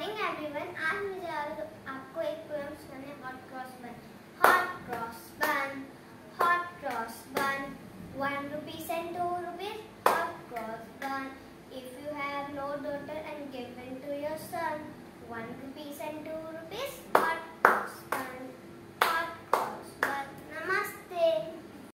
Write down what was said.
Morning everyone. आज मुझे आपको एक पोएम सुनाने और क्रॉस